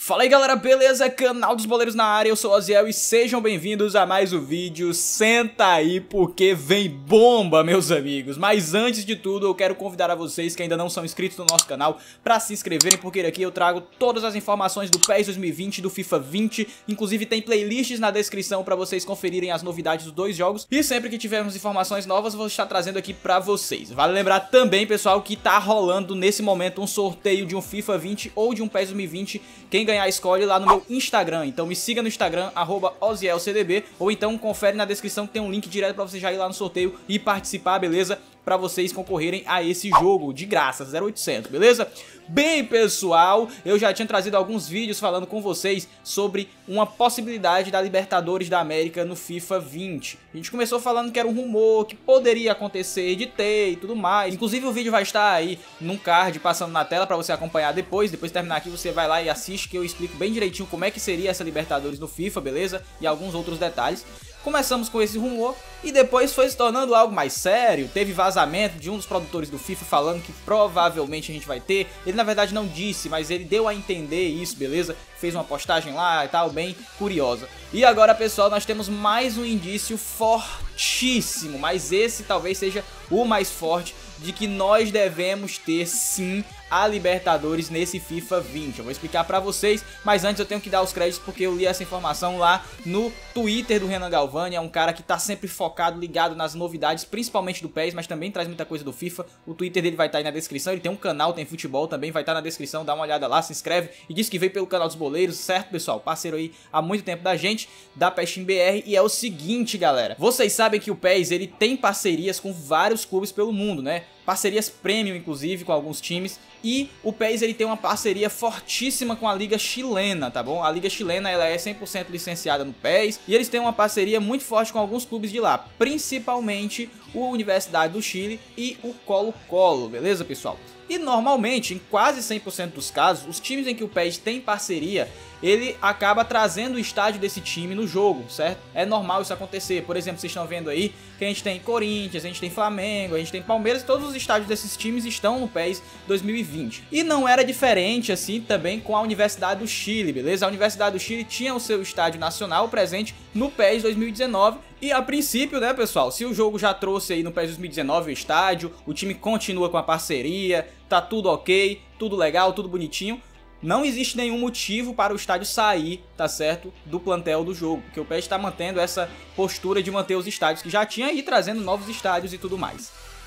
Fala aí galera, beleza? Canal dos Boleiros na área, eu sou o Oziel e sejam bem-vindos a mais um vídeo. Senta aí porque vem bomba, meus amigos. Mas antes de tudo eu quero convidar a vocês que ainda não são inscritos no nosso canal para se inscreverem, porque aqui eu trago todas as informações do PES 2020 e do FIFA 20. Inclusive tem playlists na descrição para vocês conferirem as novidades dos dois jogos. E sempre que tivermos informações novas eu vou estar trazendo aqui para vocês. Vale lembrar também, pessoal, que tá rolando nesse momento um sorteio de um FIFA 20 ou de um PES 2020. Quem ganhar escolhe lá no meu Instagram, então me siga no Instagram, @OzielCDB, ou então confere na descrição que tem um link direto pra você já ir lá no sorteio e participar, beleza? Pra vocês concorrerem a esse jogo de graça, 0800, beleza? Bem, pessoal, eu já tinha trazido alguns vídeos falando com vocês sobre uma possibilidade da Libertadores da América no FIFA 20. A gente começou falando que era um rumor, que poderia acontecer, editei e tudo mais. Inclusive o vídeo vai estar aí num card passando na tela pra você acompanhar depois de terminar aqui você vai lá e assiste, que eu explico bem direitinho como é que seria essa Libertadores no FIFA, beleza? E alguns outros detalhes. Começamos com esse rumor e depois foi se tornando algo mais sério. Teve vazamento de um dos produtores do FIFA falando que provavelmente a gente vai ter. Ele na verdade não disse, mas ele deu a entender isso, beleza? Fez uma postagem lá e tal, bem curiosa. E agora, pessoal, nós temos mais um indício fortíssimo, mas esse talvez seja o mais forte, de que nós devemos ter sim a Libertadores nesse FIFA 20. Eu vou explicar pra vocês, mas antes eu tenho que dar os créditos porque eu li essa informação lá no Twitter do Renan Galvani. É um cara que tá sempre focado, ligado nas novidades, principalmente do PES, mas também traz muita coisa do FIFA. O Twitter dele vai estar aí na descrição, ele tem um canal, tem futebol também, vai estar na descrição, dá uma olhada lá, se inscreve e diz que veio pelo canal dos Boleiros, certo, pessoal? Parceiro aí há muito tempo da gente, da PES Team BR. E é o seguinte, galera, vocês sabem que o PES, ele tem parcerias com vários clubes pelo mundo, né? Parcerias premium, inclusive, com alguns times. E o PES, ele tem uma parceria fortíssima com a Liga Chilena, tá bom? A Liga Chilena, ela é 100% licenciada no PES. E eles têm uma parceria muito forte com alguns clubes de lá, principalmente o Universidade do Chile e o Colo-Colo, beleza, pessoal? E normalmente, em quase 100% dos casos, os times em que o PES tem parceria, ele acaba trazendo o estádio desse time no jogo, certo? É normal isso acontecer. Por exemplo, vocês estão vendo aí que a gente tem Corinthians, a gente tem Flamengo, a gente tem Palmeiras, todos os estádios desses times estão no PES 2020. E não era diferente assim também com a Universidade do Chile, beleza? A Universidade do Chile tinha o seu estádio nacional presente no PES 2019. E a princípio, né, pessoal, se o jogo já trouxe aí no PES 2019 o estádio, o time continua com a parceria, tá tudo ok, tudo legal, tudo bonitinho, não existe nenhum motivo para o estádio sair, tá certo, do plantel do jogo, porque o PES está mantendo essa postura de manter os estádios que já tinha aí, trazendo novos estádios e tudo mais.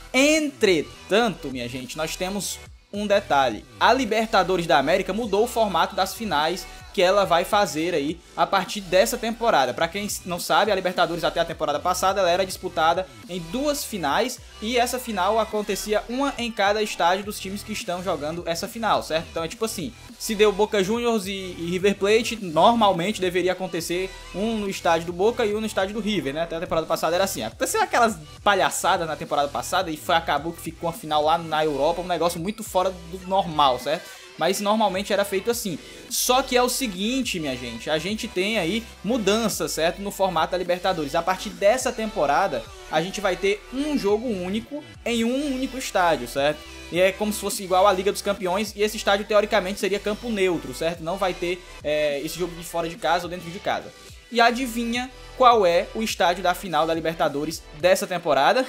Entretanto, minha gente, nós temos um detalhe. A Libertadores da América mudou o formato das finais que ela vai fazer aí a partir dessa temporada. Para quem não sabe, a Libertadores até a temporada passada ela era disputada em duas finais e essa final acontecia uma em cada estádio dos times que estão jogando essa final, certo? Então é tipo assim, se deu Boca Juniors e River Plate, normalmente deveria acontecer um no estádio do Boca e um no estádio do River, né? Até a temporada passada era assim. Aconteceu aquelas palhaçadas na temporada passada e acabou que ficou uma final lá na Europa, um negócio muito fora do normal, certo? Mas normalmente era feito assim. Só que é o seguinte, minha gente, a gente tem aí mudanças, certo? No formato da Libertadores. A partir dessa temporada, a gente vai ter um jogo único em um único estádio, certo? E é como se fosse igual à Liga dos Campeões. E esse estádio, teoricamente, seria campo neutro, certo? Não vai ter esse jogo de fora de casa ou dentro de casa. E adivinha qual é o estádio da final da Libertadores dessa temporada?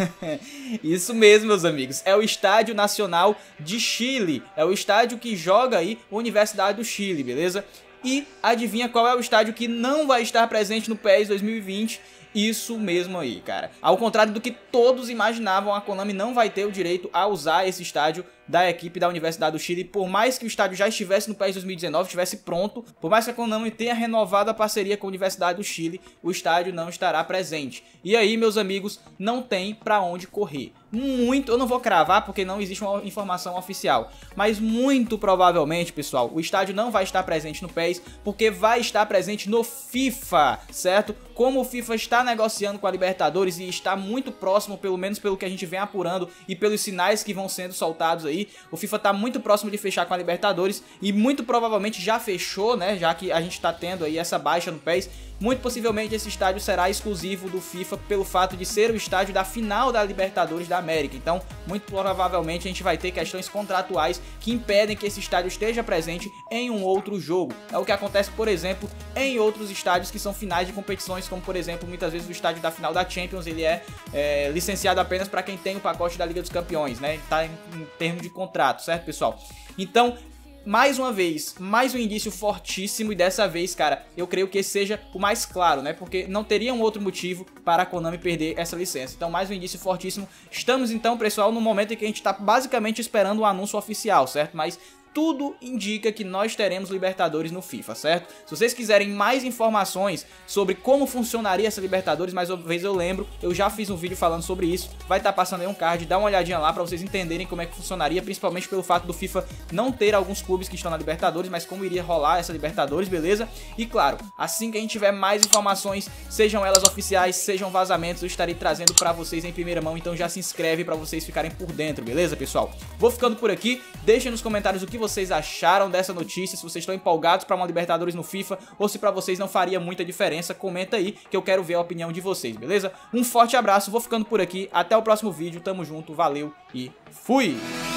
Isso mesmo, meus amigos, é o Estádio Nacional de Chile. É o estádio que joga aí a Universidade do Chile, beleza? E adivinha qual é o estádio que não vai estar presente no PES 2020? Isso mesmo aí, cara. Ao contrário do que todos imaginavam, a Konami não vai ter o direito a usar esse estádio da equipe da Universidade do Chile, por mais que o estádio já estivesse no PES 2019, estivesse pronto, por mais que a Konami tenha renovado a parceria com a Universidade do Chile, o estádio não estará presente. E aí, meus amigos, não tem pra onde correr. Eu não vou cravar porque não existe uma informação oficial, mas muito provavelmente, pessoal, o estádio não vai estar presente no PES, porque vai estar presente no FIFA, certo? como o FIFA está negociando com a Libertadores e está muito próximo, pelo menos pelo que a gente vem apurando e pelos sinais que vão sendo soltados aí, o FIFA está muito próximo de fechar com a Libertadores e muito provavelmente já fechou, né, já que a gente está tendo aí essa baixa no PES. Muito possivelmente esse estádio será exclusivo do FIFA pelo fato de ser o estádio da final da Libertadores da América. Então, muito provavelmente a gente vai ter questões contratuais que impedem que esse estádio esteja presente em um outro jogo. É o que acontece, por exemplo, em outros estádios que são finais de competições, como por exemplo, muitas vezes o estádio da final da Champions, ele é licenciado apenas para quem tem o pacote da Liga dos Campeões, né? Tá em termos de contrato, certo, pessoal? Então, mais uma vez, mais um indício fortíssimo e dessa vez, cara, eu creio que esse seja o mais claro, né? Porque não teria um outro motivo para a Konami perder essa licença. Então, mais um indício fortíssimo. Estamos então, pessoal, no momento em que a gente tá basicamente esperando o anúncio oficial, certo? Mas tudo indica que nós teremos Libertadores no FIFA, certo? Se vocês quiserem mais informações sobre como funcionaria essa Libertadores, mais uma vez eu lembro, eu já fiz um vídeo falando sobre isso, vai estar passando aí um card, dá uma olhadinha lá pra vocês entenderem como é que funcionaria, principalmente pelo fato do FIFA não ter alguns clubes que estão na Libertadores, mas como iria rolar essa Libertadores, beleza? E claro, assim que a gente tiver mais informações, sejam elas oficiais, sejam vazamentos, eu estarei trazendo pra vocês em primeira mão, então já se inscreve pra vocês ficarem por dentro, beleza, pessoal? Vou ficando por aqui, deixem nos comentários o que vocês acharam dessa notícia, se vocês estão empolgados para uma Libertadores no FIFA ou se para vocês não faria muita diferença, comenta aí que eu quero ver a opinião de vocês, beleza? Um forte abraço, vou ficando por aqui, até o próximo vídeo, tamo junto, valeu e fui!